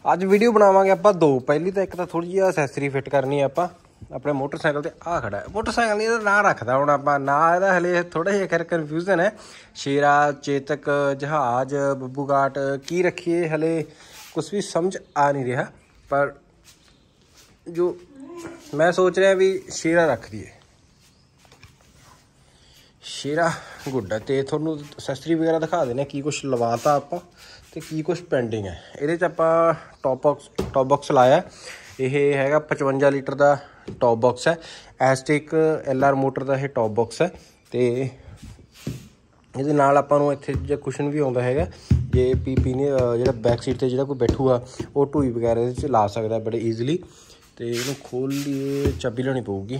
ਅੱਜ ਵੀਡੀਓ ਬਣਾਵਾਂਗੇ ਆਪਾਂ ਦੋ। ਪਹਿਲੀ ਤਾਂ ਇੱਕ ਤਾਂ ਥੋੜੀ ਜਿਹੀ ਐਕਸੈਸਰੀ ਫਿੱਟ करनी है ਆਪਾਂ ਆਪਣੇ ਮੋਟਰਸਾਈਕਲ ਤੇ। ਆ ਖੜਾ ਹੈ ਮੋਟਰਸਾਈਕਲ, ਇਹਦਾ ਨਾਂ ਰੱਖਦਾ ਹੁਣ ਆਪਾਂ। ਨਾਂ ਇਹਦਾ ਹਲੇ ਥੋੜਾ ਜਿਹਾ ਖੈਰ ਕਨਫਿਊਜ਼ਨ ਹੈ। ਸ਼ੇਰਾ, ਚੇਤਕ, ਜਹਾਜ਼, ਬੱਬੂ ਘਾਟ ਕੀ ਰੱਖੀਏ ਹਲੇ कुछ भी समझ आ नहीं रहा। पर जो मैं सोच रहा भी शेरा रख दिए। शेरा गुड है। तो थोनों एक्सैसरी वगैरह दिखा देने की कुछ लवाता आप तो की कुछ पेंडिंग है। ये टॉप बॉक्स लाया। यह है 55 लीटर का टॉप बॉक्स है। एस्टिक LR मोटर का यह टॉप बॉक्स है। तो ਇਹਦੇ ਨਾਲ ਆਪਾਂ ਨੂੰ ਇੱਥੇ ਜੇ ਕੁਸ਼ਨ ਵੀ ਆਉਂਦਾ ਹੈਗਾ। ਜੇ ਪੀ ਨੇ ਜਿਹੜਾ ਬੈਕ ਸੀਟ 'ਤੇ ਜਿਹੜਾ ਕੋਈ ਬੈਠੂਗਾ ਉਹ ਢੂਈ ਵਗੈਰਾ ਇਹਦੇ 'ਚ ਲਾ ਸਕਦਾ ਬੜੇ ਈਜ਼ੀਲੀ। ਅਤੇ ਇਹਨੂੰ ਖੋਲ੍ਹ ਲਈਏ, ਚਾਬੀ ਲੈਣੀ ਪਊਗੀ।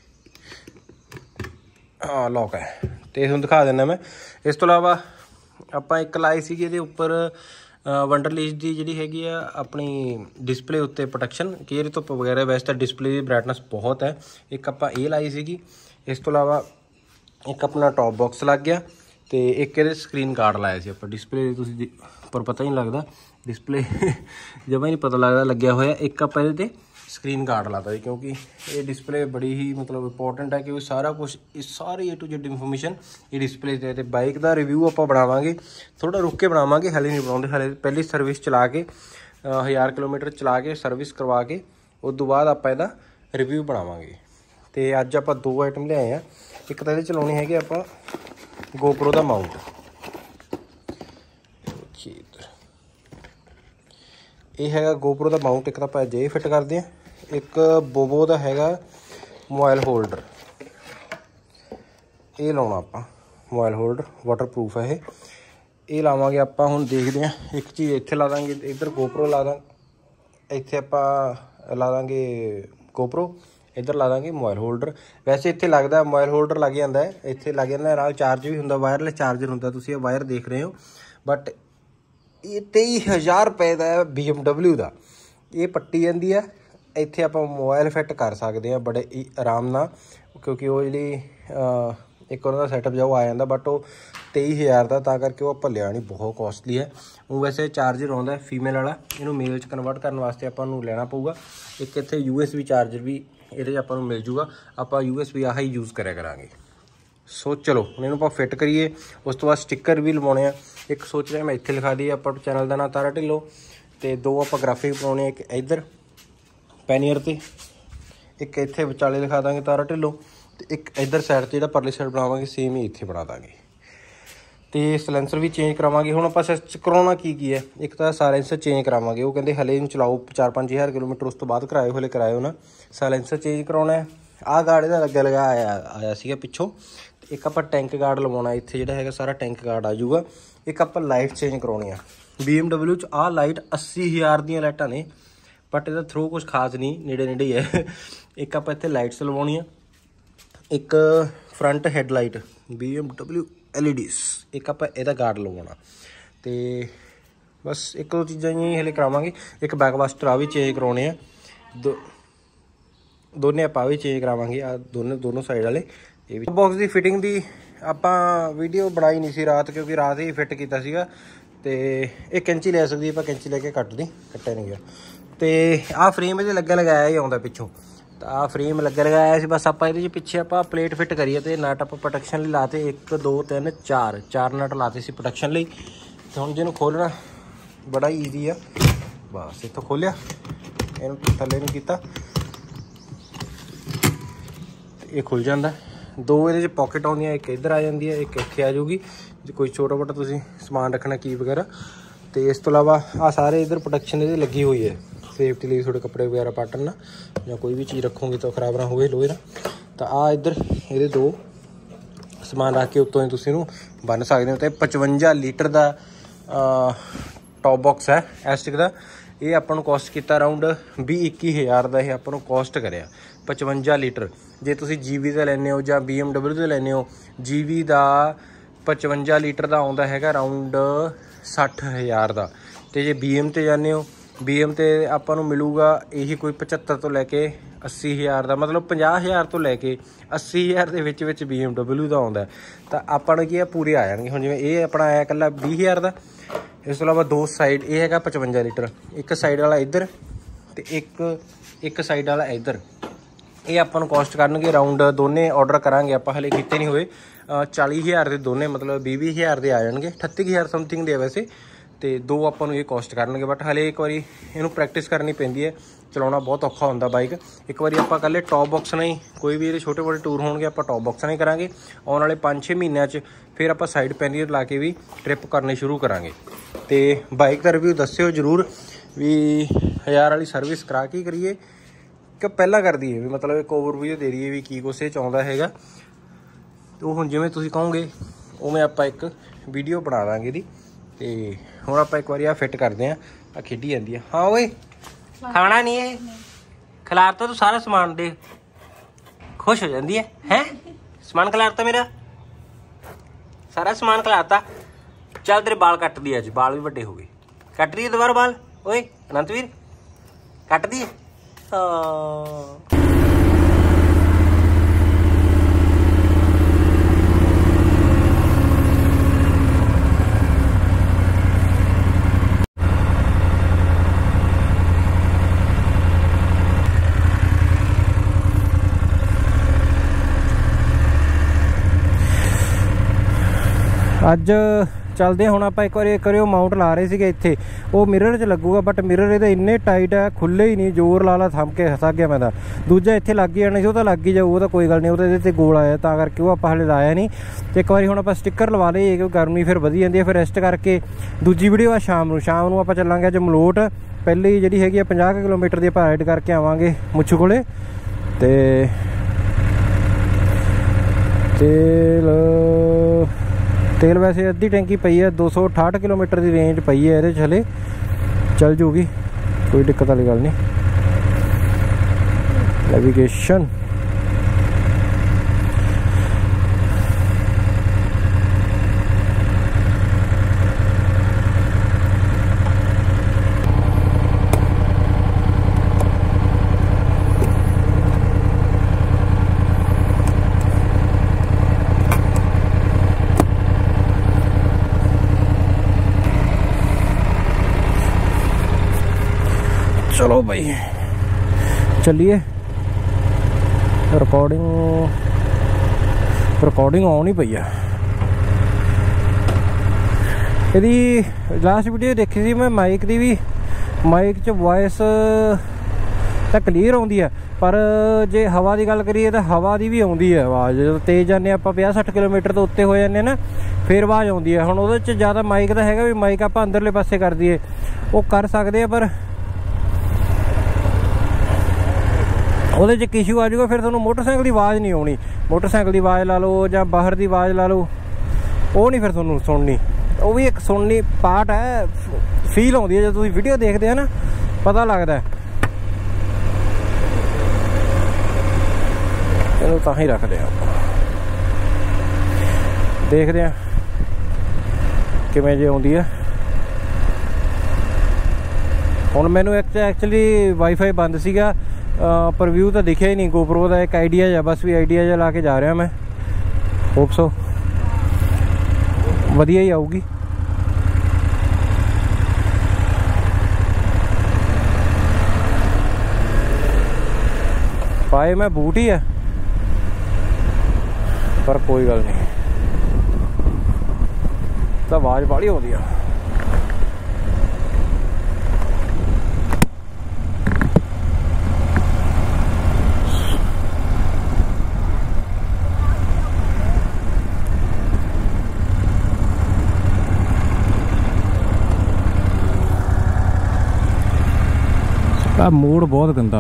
ਹਾਂ ਲੌਕ ਹੈ। ਅਤੇ ਤੁਹਾਨੂੰ ਦਿਖਾ ਦਿੰਦਾ ਮੈਂ। ਇਸ ਤੋਂ ਇਲਾਵਾ ਆਪਾਂ ਇੱਕ ਲਾਈ ਸੀਗੀ ਇਹਦੇ ਉੱਪਰ ਵੰਡਰਲੀਜ਼ ਦੀ ਜਿਹੜੀ ਹੈਗੀ ਆ ਆਪਣੀ ਡਿਸਪਲੇ ਉੱਤੇ ਪ੍ਰੋਟੈਕਸ਼ਨ ਕਿ ਇਹਦੇ ਧੁੱਪ ਵਗੈਰਾ। ਵੈਸੇ ਤਾਂ ਡਿਸਪਲੇ ਦੀ ਬਰਾਈਟਨੈਸ ਬਹੁਤ ਹੈ। ਇੱਕ ਆਪਾਂ ਇਹ ਲਾਈ ਸੀਗੀ। ਇਸ ਤੋਂ ਇਲਾਵਾ ਇੱਕ ਆਪਣਾ ਟੌਪ ਬਾਕਸ ਲੱਗ ਗਿਆ। तो एक ये स्क्रीन गार्ड लाया सी आप डिस्पले पर पता ही नहीं लगता डिस्पले जमा ही नहीं पता लगता लग्या होया। एक आप ये स्क्रीन गार्ड लाता क्योंकि ये डिस्पले बड़ी ही मतलब इंपॉर्टेंट है क्योंकि सारा कुछ सारी A to Z इन्फॉर्मेशन ये डिस्पले से। बाइक का रिव्यू आप बनावांगे थोड़ा रुक के बनावांगे, हले नहीं बनाते। हले पहली सर्विस चला के 1000 किलोमीटर चला के सर्विस करवा के उस तो बाद आप इसका रिव्यू बनावांगे। तो अज आप दो आइटम ले आए हैं। एक तो ये चलाने है आप GoPro का माउंट। ये है GoPro का माउंट। एक तो आप जे फिट करते हैं। एक बोबो का हैगा मोबाइल होल्डर। ये लाना आप मोबाइल होल्डर वाटरप्रूफ है। ये लावांगे आप हुण देखते हैं। एक चीज़ इत्थे ला देंगे, इधर GoPro ला देंगे। इत्थे आप ला देंगे GoPro, इधर ला देंगे मोबाइल होल्डर। वैसे इत्थे लगता मोबाइल होल्डर लग जाता है। इत्थे लग जाता नाल चार्ज भी होंदा, वायरलेस चार्जर होंदा। तुसीं ये वायर देख रहे हो बट ये 23,000 रुपए का है BMW का। ये पट्टी जाती है। इत्थे आप मोबाइल फिट कर सकते हैं बड़े आराम नाल क्योंकि वो जी एक उन्होंने सैटअप जो आ जाता बट वो 23,000 का तां करके वो आप लिया नहीं, बहुत कॉस्टली है। वो वैसे चार्जर आता फीमेल वाला, इनू मेल च कन्वर्ट करने वास्ते आपको लेना पऊगा। एक इत्थे USB चार्जर भी ये आपको मिल जूगा। आप USB आह ही यूज़ करा करांगे। सो चलो हम इन्हूं फिट करिए। उस तो बाद स्टिकर भी लवाने। एक सोच रहे मैं इत्थे लिखा दी आप चैनल का नाम तारा ढिल्लों। तो दो आप ग्राफिक बनाने, एक इधर पैनियर ते, एक इत्थे विचाले लिखा देंगे तारा ढिल्लों। तो एक इधर साइड से जो परली साइड बनावांगे सेम ही इत्थे बना देंगे। तो सलेंसर भी चेंज करावांगे। हुण आपां कराउणा की है, एक तो साइलेंसर चेंज करावांगे। वो कहते हले इन्हूं चलाओ 4-5 हज़ार किलोमीटर उस तो बाद कराए, हले कराए ना। साइलेंसर चेंज कराउणा है। आ गार्ड इहदा लग्या लगा आया सीगा पिछों। एक आपां टैंक गार्ड लवाउणा, इत्थे जिहड़ा हैगा सारा टैंक गार्ड आ जाऊगा। एक आपां लाइट चेंज कराउणी आ। BMW च आ लाइट 80,000 दी लाइटां ने बट इहदा थ्रो कुछ खास नहीं, नेड़े नेड़े ही है। एक आपां इत्थे लाइट्स लवाउणी आ। एक फ्रंट हैडलाइट BMW LEDs, एक आप यदा गार्ड लवाना। तो बस एक दो चीज़ा ही हले करावांगे। एक बैकवास्टर आ भी चेंज कराने हैं। दोने आप भी चेंज करावांगे। आ दोनों साइड वाले। ये भी बॉक्स की फिटिंग की आप वीडियो बनाई नहीं सी रात क्योंकि रात ही फिट किया सीगा। तो एक कैंची ले सकती आप कैंची लेके कट दी, कट्टा नहीं गया। तो आ फ्रेम ये लग्या लगाया ही आता पिछों। तो आ फ्रेम लग्या लगाया सी। बस आप ये पिछे आप प्लेट फिट करिए। तो नट आप प्रोटैक्शन लिए लाते 1 2 3 4 नट लाते सी प्रोटैक्शन लिए। तो हम जिन्होंने खोलना बड़ा ईजी है। बस इतों खोलिया, इन थले नहीं किया, ये खुल जाता। दो ये पॉकेट आउंदियां, एक इधर आ जाती है, एक इत्थे आ जाऊगी जो कोई छोटा मोटा तुसीं समान रखना की वगैरह। तो इस तो इलावा आ सारे इधर प्रोटैक्शन ये लगी हुई है सेफ्टी लिए। थोड़े कपड़े वगैरह पाटन ना या कोई भी चीज़ रखोगे तो खराब ना होए लोहे ना। तो आ इधर ये दो समान रख के उत्तों ही तुसीं नूं बन सकते हो। तो 55 लीटर का टॉप बॉक्स है एस्टिक का। ये आपां नूं कॉस्ट किया अराउंड 20-21 का। ये आपां नूं कॉस्ट कराया 55 लीटर। जे तुसीं GV का लैंदे हो या BMW का लैंदे हो, GV का 55 लीटर का आउंदा हैगा अराउंड 60,000 का। तो जे BM ते जाने हो, BM ते आपां नूं मिलूगा यही कोई 75 तो लैके 80,000 का। मतलब 50,000 तो लैके 80,000 के विच BMW का आउंदा। तो आपां नूं की पूरे आ जाणगे। हुण जिवें ये अपना आया कल्ला 20,000 का, इस तो इलावा दो साइड ये हैगा 55 लीटर, एक साइड वाला इधर तो एक साइड वाला इधर। ये ਆਪਾਂ ਨੂੰ कॉस्ट करनगे अराउंड दोने ऑर्डर करांगे आप हले कीते नहीं हुए 40,000 के दोने, मतलब 20,000 के आ जाएंगे, 38,000 समथिंग दे वैसे। तो दो ਆਪਾਂ ਨੂੰ ये कॉस्ट करनगे, बट हले एक बारी इनू प्रैक्टिस करनी पैंदी है, चलाना बहुत औखा होंदा बाइक। एक बारी आप कल्ले टॉप बॉक्स नहीं, कोई भी ये छोटे मोटे टूर होंगे आप टॉप बॉक्स नहीं करांगे। आने वाले 5-6 महीनों फिर आप साइड पैनल ला के भी ट्रिप करने शुरू करांगे। तो बाइक का रिव्यू दस्सिओ जरूर भी 1000 वाली सर्विस करा के करिए कि पहला कर दीए, भी मतलब एक ओवरव्यू दे दीए भी की कुछ चाहता है। तो हुण जिवें तुसीं कहोगे उवें आपां एक वीडियो बना दांगे दी। तो हुण आपां एक बारी आ फिट करदे आं, आ खेडी जांदी है। हाँ ओए खाना नहीं है, खिलारता तू सारा समान दे, खुश हो जाती है। हैं समान खिलारता मेरा, सारा समान खिलारता। चल तेरे बाल कट दिए, अज बाल भी बड़े हो गए, कट दिए दोबारा बाल। ओए अनंतवीर कट दिए। अज चलते हुण आप एक बार करियो माउंट ला रहे थे इत्थे, वो मिरर च लगूगा, बट मिरर ये इन्ने टाइट है, खुले ही नहीं, जोर ला ला थम के हसा गया मैं। दूजा इत्थे लग ही जाना सी, वो तो लग ही जाऊ, वो तो कोई गल नहीं, वो तो इहदे ते गोल आया तां करके वो आपां हले लाया नहीं। तो एक बार हुण आपां स्टिकर लवा लईए क्योंकि गर्मी फिर वधी जांदी है। फिर रेस्ट करके दूजी वीडियो आ शाम नूं आपां चलांगे अज मलोट। पहली जिहड़ी हैगी 50 किलोमीटर दी आपां राइड करके आवांगे मुच्छू कोले। तेल वैसे अद्धी टैंकी पई है, 268 किलोमीटर की रेंज पई है, ये हले चल जूगी, कोई दिक्कत वाली गल नहीं। नेविगेशन चलो भाई चलिए। रिकॉर्डिंग ऑन ही पई है। यदि लास्ट वीडियो देखी थी मैं माइक की भी, माइक च वॉइस तो क्लीयर आती है, पर जे हवा की गल करिए तो हवा की भी आती है आवाज़। जो तेज़ जाने आप 50-60 किलोमीटर तो उत्ते हो जाने ना, फिर आवाज़ आती है। हुण उहदे च ज़्यादा माइक का हैगा भी माइक आप अंदरले पासे कर दीए, वो कर सकते हैं, पर वो इशू आ जाऊगा, फिर थोड़ा मोटरसाइकिल की आवाज़ नहीं आनी। मोटरसाइकिल की आवाज़ ला लो या बाहर की आवाज़ ला लो, वो नहीं फिर थोड़ा सुननी। वो भी एक सुननी पार्ट है, फील आती है जो तुम वीडियो देखते हैं ना, पता लगता है। इन्हू तां ही रखते हैं, देखते हैं किवें जे आउंदी है। हुण मैनू एक्चुअली वाईफाई बंद सीगा, पर व्यू तो दिखा ही नहीं गोप्रो का, एक आइडिया जा बस भी आइडिया जा ला के जा रहा मैं। होप सो वधिया ही आऊगी। पाए मैं बूट ही है, पर कोई गल नहीं, तो आवाज़ बड़ी आती है। मोड़ बहुत गंदा,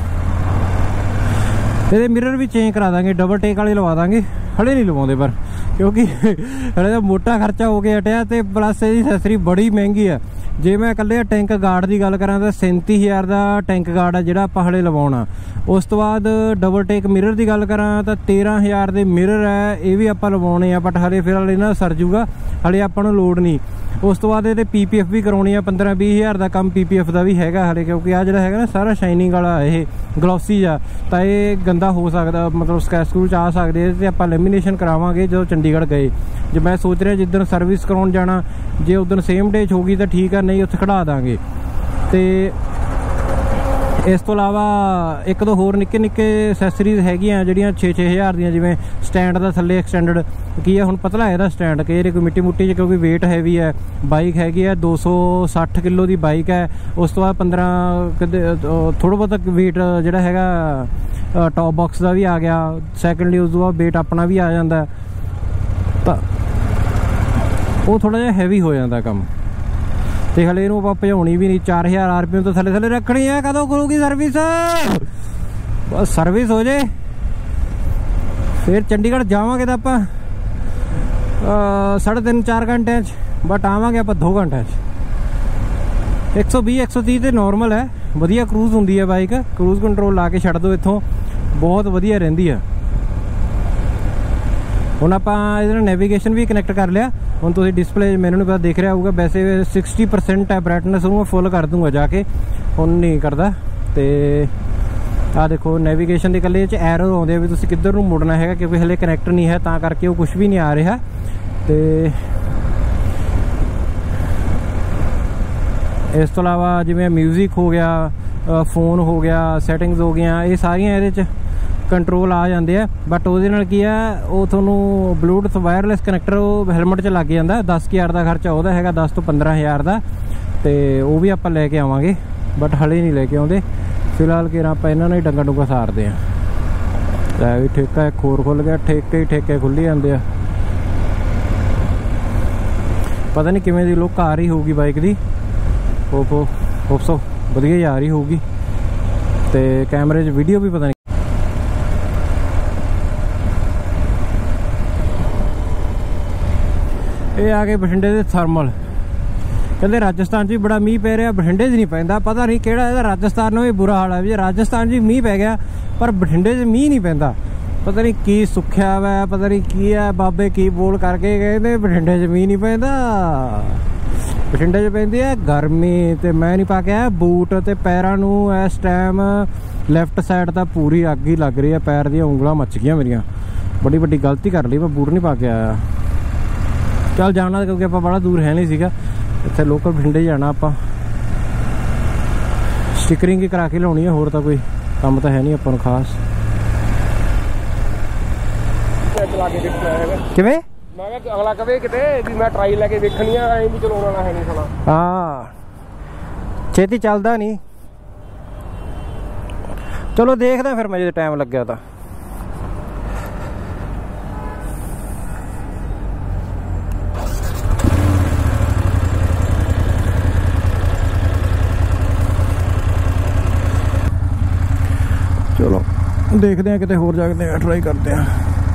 ये मिरर भी चेंज करा देंगे, डबल टेक वाले लवा देंगे, हले नहीं लवाते पर, क्योंकि हले तो मोटा खर्चा हो गया हटिया, तो प्लस ये एक्सेसरी बड़ी महंगी है। जे मैं कल्ले टैंक गार्ड की गल करा तो 37,000 का टैंक गार्ड है जोड़ा आप हले लवाना। उस तो बाद डबल टेक मिरर की गल करा तो 13,000 के मिरर है, ये भी आप लवाने हैं, बट हले फिलहाल इन्हां सर जूगा, हले आपां नूं लोड़ नहीं। उस तो बाद ये PPF भी करवानी है, 15-20,000 का कम PPF का भी है हले, क्योंकि आ जोड़ा है ना सारा शाइनिंग वाला, ये ग्लॉसी आ, तो ये गंदा हो सकता, मतलब स्क्रैच स्क्रूच आ सकते, तो आप ਲੈਮੀਨੇਸ਼ਨ ਕਰਾਵਾਂਗੇ ਜਦੋਂ ਚੰਡੀਗੜ੍ਹ ਗਏ। ਜੇ ਮੈਂ ਸੋਚ ਰਿਹਾ ਜਿੱਦਣ ਸਰਵਿਸ ਕਰਾਉਣ ਜਾਣਾ, ਜੇ ਉਦੋਂ ਸੇਮ ਡੇ 'ਚ ਹੋਗੀ ਤਾਂ ਠੀਕ ਆ, ਨਹੀਂ ਉੱਥੇ ਖੜਾ ਦਾਂਗੇ। ਤੇ ਇਸ ਤੋਂ ਇਲਾਵਾ ਇੱਕ ਦੋ ਹੋਰ ਨਿੱਕੇ ਨਿੱਕੇ ਐਸੈਸਰੀਜ਼ ਹੈਗੀਆਂ ਜਿਹੜੀਆਂ 6-6 ਹਜ਼ਾਰ ਦੀਆਂ, ਜਿਵੇਂ ਸਟੈਂਡ ਦਾ ਥੱਲੇ ਐਕਸਟੈਂਡਡ ਕੀ ਹੈ, ਹੁਣ ਪਤਲਾ ਹੈ ਇਹਦਾ ਸਟੈਂਡ, ਕਈ ਵਾਰੀ ਕੋਈ ਮਿੱਟੀ ਮੁੱਟੀ 'ਚ ਕਿਉਂਕਿ ਵੇਟ ਹੈਵੀ ਹੈ। ਬਾਈਕ ਹੈਗੀ ਹੈ 260 ਕਿਲੋ ਦੀ ਬਾਈਕ ਹੈ। ਉਸ ਤੋਂ ਬਾਅਦ 15 ਥੋੜ੍ਹਾ ਬਹੁਤਾ ਵੇਟ ਜਿਹੜਾ ਹੈਗਾ ਟੌਪ ਬਾਕਸ ਦਾ ਵੀ ਆ ਗਿਆ। ਸੈਕਿੰਡਲੀ ਉਸ ਤੋਂ ਬਾਅਦ ਵੇਟ ਆਪਣਾ ਵੀ ਆ ਜਾਂਦਾ, ਤਾਂ ਉਹ ਥੋੜ੍ਹਾ ਜਿਹਾ ਹੈਵੀ ਹੋ ਜਾਂਦਾ ਕੰਮ। ਤੇ ਹਲੇ ਇਹਨੂੰ ਆਪਾਂ ਭਜਾਉਣੀ ਵੀ ਨਹੀਂ, 4000 RPM ਤੋਂ ਥੱਲੇ ਥੱਲੇ ਰੱਖਣੀ ਹੈ। ਕਦੋਂ ਕਰੂਗੀ ਸਰਵਿਸ? ਬਸ ਸਰਵਿਸ ਹੋ ਜੇ ਫਿਰ ਚੰਡੀਗੜ੍ਹ ਜਾਵਾਂਗੇ ਤਾਂ ਆਪਾਂ 3.5-4 ਘੰਟਿਆਂ 'ਚ, ਬਟ ਆਵਾਂਗੇ ਆਪਾਂ 2 ਘੰਟਿਆਂ 'ਚ। 120-130 ਤੇ ਨੋਰਮਲ ਹੈ, ਵਧੀਆ ਕਰੂਜ਼ ਹੁੰਦੀ ਹੈ ਬਾਈਕ। ਕਰੂਜ਼ ਕੰਟਰੋਲ ਲਾ ਕੇ ਛੱਡ ਦਿਓ ਇੱਥੋਂ, ਬਹੁਤ ਵਧੀਆ ਰਹਿੰਦੀ ਆ। ਹੁਣ ਆਪਾਂ ਇਹਦੇ ਨਾਲ ਨੈਵੀਗੇਸ਼ਨ ਵੀ ਕਨੈਕਟ ਕਰ ਲਿਆ। ਹੁਣ ਤੁਸੀਂ ਡਿਸਪਲੇ ਮੈਨੂੰ ਨਹੀਂ ਪਤਾ ਦੇਖ ਰਿਹਾ ਹੋਊਗਾ, ਵੈਸੇ 60% ਹੈ ਬ੍ਰਾਈਟਨੈਸ, ਉਹਨੂੰ ਮੈਂ ਫੁੱਲ ਕਰ ਦੂੰਗਾ ਜਾ ਕੇ, ਹੁਣ ਨਹੀਂ ਕਰਦਾ। ਤੇ ਆਹ ਦੇਖੋ ਨੈਵੀਗੇਸ਼ਨ ਦੇ ਇਕੱਲੇ 'ਚ ਐਰੋ ਆਉਂਦੇ ਆ ਵੀ ਤੁਸੀਂ ਕਿੱਧਰ ਨੂੰ ਮੁੜਨਾ ਹੈਗਾ, ਕਿਉਂਕਿ ਹਲੇ ਕਨੈਕਟ ਨਹੀਂ ਹੈ ਤਾਂ ਕਰਕੇ ਉਹ ਕੁਝ ਵੀ ਨਹੀਂ ਆ ਰਿਹਾ। ਤੇ ਇਸ ਤੋਂ ਇਲਾਵਾ ਜਿਵੇਂ ਮਿਊਜ਼ਿਕ ਹੋ ਗਿਆ, ਫੋਨ ਹੋ ਗਿਆ, ਸੈਟਿੰਗਸ ਹੋ ਗਈਆਂ, ਇਹ ਸਾਰੀਆਂ ਇਹਦੇ 'ਚ ਕੰਟਰੋਲ ਆ ਜਾਂਦੇ ਆ। ਬਟ ਉਹਦੇ ਨਾਲ ਕੀ ਆ, ਉਹ ਤੁਹਾਨੂੰ ਬਲੂਟੁੱਥ ਵਾਇਰਲੈਸ ਕਨੈਕਟਰ ਉਹ ਹੈਲਮਟ 'ਚ ਲੱਗ ਜਾਂਦਾ। 10,000 ਦਾ ਖਰਚਾ ਉਹਦਾ ਹੈਗਾ, 10 ਤੋਂ 15,000 ਦਾ। ਤੇ ਉਹ ਵੀ ਆਪਾਂ ਲੈ ਕੇ ਆਵਾਂਗੇ, ਬਟ ਹਲੇ ਨਹੀਂ ਲੈ ਕੇ ਆਉਂਦੇ ਫਿਲਹਾਲ। ਕਿ ਆਪਾਂ ਇਹਨਾਂ ਨਾਲ ਹੀ ਡੰਗਾ ਡੁੰਗਾ ਸਾਰਦੇ ਆ। ਲੈ ਵੀ ਠੇਕਾ ਇੱਕ ਹੋਰ ਖੁੱਲ ਗਿਆ, ਠੇਕੇ ਹੀ ਠੇਕੇ ਖੁੱਲੀ ਜਾਂਦੇ ਆ। ਪਤਾ ਨਹੀਂ ਕਿਵੇਂ ਦੀ ਲੁੱਕ ਆ ਰਹੀ ਹੋਊਗੀ ਬਾਈਕ ਦੀ, ਹੋਪਸੋ ਵਧੀਆ ਹੀ ਆ ਰਹੀ ਹੋਊਗੀ। ਤੇ ਕੈਮਰੇ 'ਚ ਵੀਡੀਓ ਵੀ ਪਤਾ ਨਹੀਂ। ਇਹ ਆ ਗਏ ਬਠਿੰਡੇ ਦੇ ਥਰਮਲ। ਕਹਿੰਦੇ ਰਾਜਸਥਾਨ 'ਚ ਵੀ ਬੜਾ ਮੀਂਹ ਪੈ ਰਿਹਾ, ਬਠਿੰਡੇ 'ਚ ਨਹੀਂ ਪੈਂਦਾ। ਪਤਾ ਨਹੀਂ ਕਿਹੜਾ ਇਹਦਾ ਰਾਜਸਥਾਨ ਨੂੰ ਵੀ ਬੁਰਾ ਹਾਲ ਹੈ ਵੀ ਰਾਜਸਥਾਨ 'ਚ ਵੀ ਮੀਂਹ ਪੈ ਗਿਆ ਪਰ ਬਠਿੰਡੇ 'ਚ ਮੀਂਹ ਨਹੀਂ ਪੈਂਦਾ। ਪਤਾ ਨਹੀਂ ਕੀ ਸੁੱਖਿਆ ਵਾ, ਪਤਾ ਨਹੀਂ ਕੀ ਹੈ, ਬਾਬੇ ਕੀ ਬੋਲ ਕਰਕੇ ਕਹਿੰਦੇ ਬਠਿੰਡੇ 'ਚ ਮੀਂਹ ਨਹੀਂ ਪੈਂਦਾ। ਬਠਿੰਡੇ 'ਚ ਪੈਂਦੀ ਹੈ ਗਰਮੀ। ਤੇ ਮੈਂ ਨਹੀਂ ਪਾ ਕੇ ਆਇਆ ਬੂਟ, ਤੇ ਪੈਰਾਂ ਨੂੰ ਇਸ ਟਾਈਮ ਲੈਫਟ ਸਾਈਡ ਤਾਂ ਪੂਰੀ ਅੱਗ ਹੀ ਲੱਗ ਰਹੀ ਹੈ। ਪੈਰ ਦੀਆਂ ਉਂਗਲਾਂ ਮੱਚ ਗਈਆਂ ਮੇਰੀਆਂ, ਬੜੀ ਵੱਡੀ ਗਲਤੀ ਕਰ ਲਈ, ਮੈਂ ਬੂਟ ਨਹੀਂ ਪਾ ਕੇ ਆਇਆ। ਚੱਲ ਜਾਣਾ ਕਿਉਂਕਿ ਆਪਾਂ ਬੜਾ ਦੂਰ ਹੈ ਨਹੀਂ ਸੀਗਾ, ਇੱਥੇ ਲੋਕਲ ਬਠਿੰਡੇ ਜਾਣਾ ਆਪਾਂ। ਸਟਿਕਰਿੰਗ ਹੀ ਕਰਾ ਕੇ ਲਾਉਣੀ ਹੈ, ਹੋਰ ਤਾਂ ਕੋਈ ਕੰਮ ਤਾਂ ਹੈ ਨਹੀਂ ਆਪਾਂ ਨੂੰ ਖਾਸ। ਕਿਵੇਂ ਮੈਂ ਕਿਹਾ ਅਗਲਾ ਕਵੇ ਕਿਤੇ ਵੀ ਮੈਂ ਟਰਾਈ ਲੈ ਕੇ ਵੇਖਣੀ ਆ, ਐਂ ਵੀ ਚਲਾਉਣ ਵਾਲਾ ਹੈ ਨਹੀਂ ਸਾਲਾ। ਹਾਂ ਛੇਤੀ ਚੱਲਦਾ ਨਹੀਂ। ਚਲੋ ਦੇਖਦਾ ਫਿਰ ਮੈਂ, ਜੇ ਟਾਈਮ ਲੱਗਿਆ ਤਾਂ। ਚਲੋ ਦੇਖਦੇ ਆ, ਕਿਤੇ ਹੋਰ ਜਾਗਦੇ ਆ, ਟਰਾਈ ਕਰਦੇ ਆ।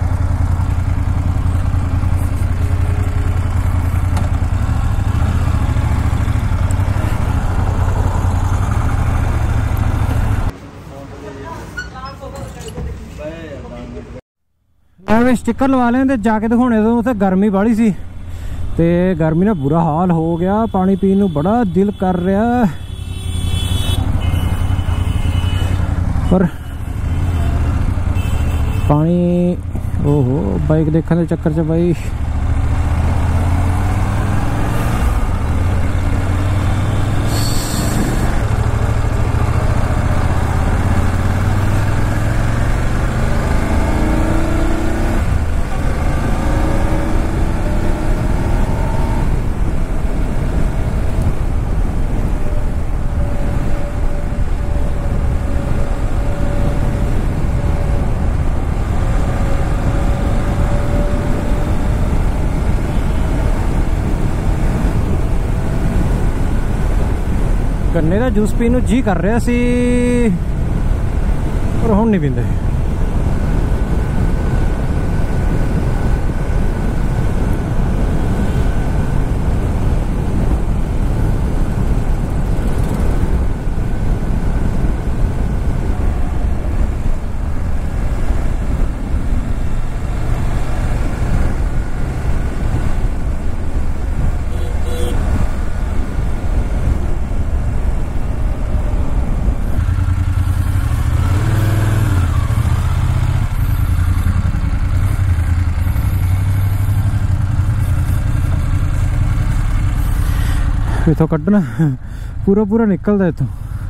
ਐਵੇਂ ਸਟਿੱਕਰ ਲਵਾ ਲੈਣ ਤੇ ਜਾ ਕੇ ਦਿਖਾਉਣੇ ਤੋਂ ਉੱਥੇ ਗਰਮੀ ਬਾਹਲੀ ਸੀ, ਤੇ ਗਰਮੀ ਨਾਲ ਬੁਰਾ ਹਾਲ ਹੋ ਗਿਆ। ਪਾਣੀ ਪੀਣ ਨੂੰ ਬੜਾ ਦਿਲ ਕਰ ਰਿਹਾ, ਪਰ ਪਾਣੀ ਓਹੋ ਬਾਈਕ ਦੇਖਣ ਦੇ ਚੱਕਰ 'ਚ ਬਾਈ गन्ने का जूस पीने जी कर रहा सी, पर हुण नहीं पींदे। इथों कड्ढना पूरा पूरा निकलता इथों।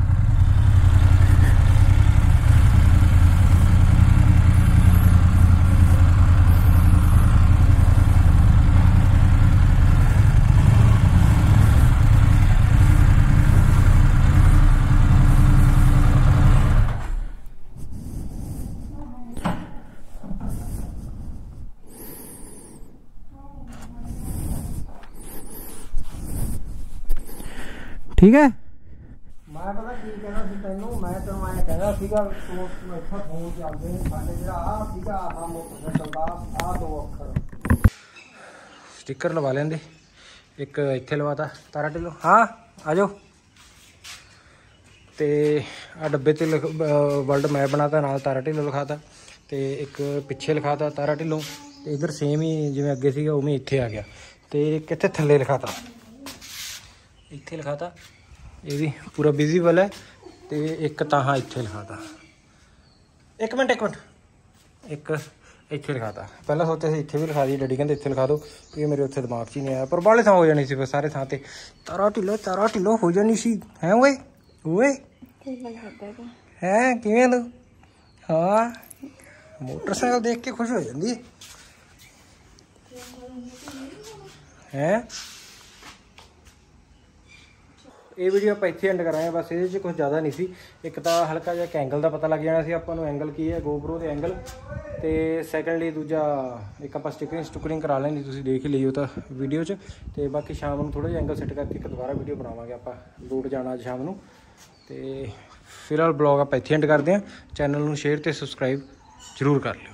ठीक है। मैं पता की कहना सी तैनू, मैं तेन आया कहना सीगा तू इत्थों फोन चलदे साडे जेहड़ा आ सीगा आ मोटरसाइकिल दा आ 2 अक्षर स्टिकर लवा लेंदे। एक इत्थे लवाता तारा ढिल्लों। हाँ आ जाओ। ते आ डब्बे ते वर्ल्ड मैप बनाता, नाल तारा ढिल्लों लिखाता, ते एक पिछे लिखाता तारा ढिल्लों, ते इधर सेम ही जिवें अगे सीगा उवें इत्थे आ गया, ते एक इत्थे थल्ले लिखाता, इत्थे लिखाता ये भी पूरा विजिबल है, तो एक तां इत्थे लिखाता। एक मिनट एक इत्थे लिखाता। पहले सोचा से इत्थे भी लिखा दी, डैडी कहते इत्थे लिखा दो, ये मेरे उत्थे दिमाग च ही नहीं आया, पर बाले थां हो जानी सी, सारे थां ते तारा ढिल्लों हो जानी सी। हैं ओए ओए हैं किवें तू? हाँ मोटरसाइकिल देख के खुश हो जाती है। ये वीडियो आप इत्थे एंड करांगे, बस ये कुछ ज़्यादा नहीं सी। एक तो हल्का जिहा एंगल का पता लग जाना सी आपां नूं, एंगल की है गोप्रो के एंगल, तो सैकेंडली दूजा एक आप स्टिकरिंग करा लेंगे, तुसीं देख ही लियो तो वीडियो च। तो बाकी शाम नूं थोड़ा जिहा एंगल सैट करके एक दोबारा वीडियो बनावांगे आपां, लोड जाना अज शाम नूं। तो फिलहाल ब्लॉग आप इत्थे एंड करते हैं। चैनल नूं शेयर तो सबसक्राइब जरूर कर लियो।